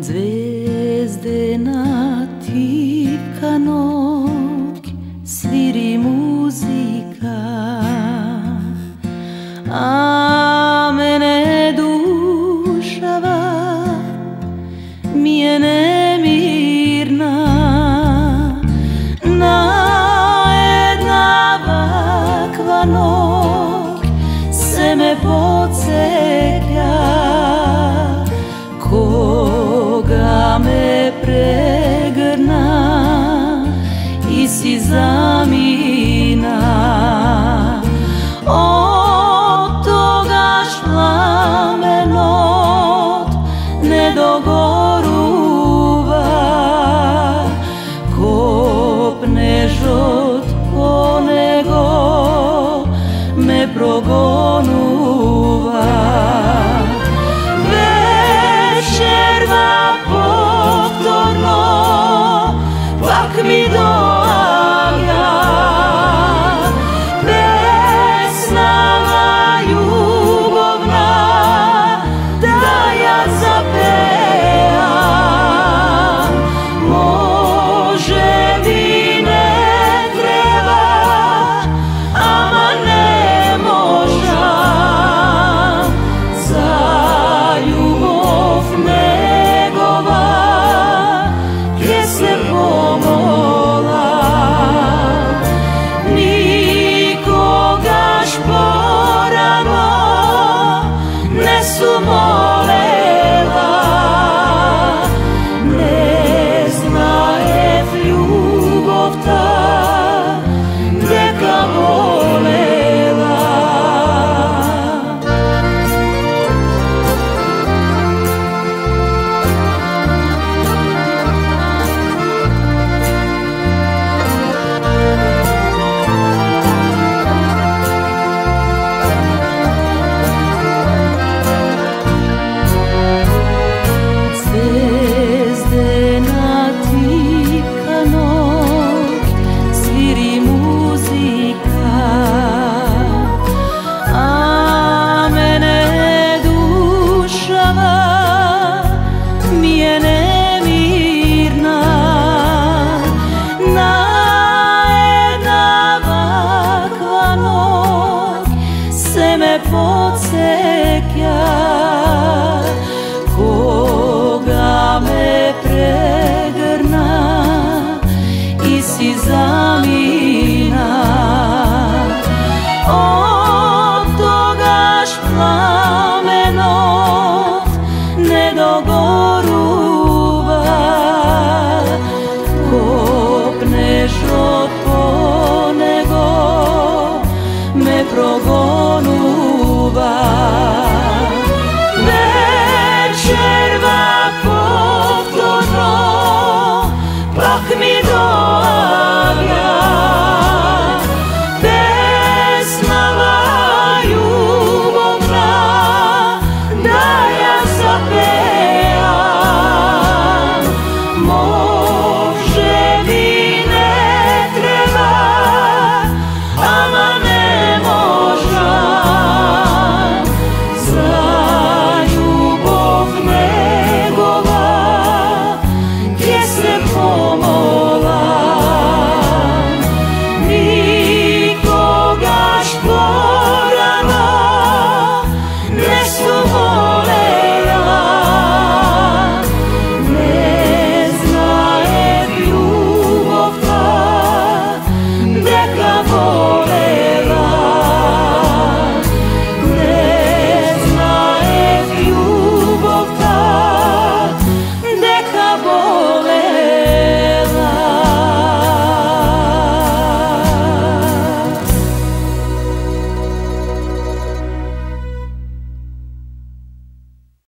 Zvezde na tipkanog sviri muzika, a mene dušava mi je nemirna. Na jedna vakva nog se me podseća, koga me pregrna i si zamina. Od toga šlamenot ne dogoruva, kopneš od ponego me progonuva. Večerva povtorno pak mi doavlja, pesnava ljubovna da ja zapejam. Može mi ne treba, ama ne možam za ljubov negova gdje se pomola. Nikoga šporano ne su molela, ne znaje ljubov ta gdje ga volela. Zvezde na tipkanog sviri muzika, a mene dušava mi je nemirna. Na jedna vakva nog se me podseća, koga me pregrna i si zamina. Od toga šplamenot ne dogoruva, kopneš od ponego me progonuva.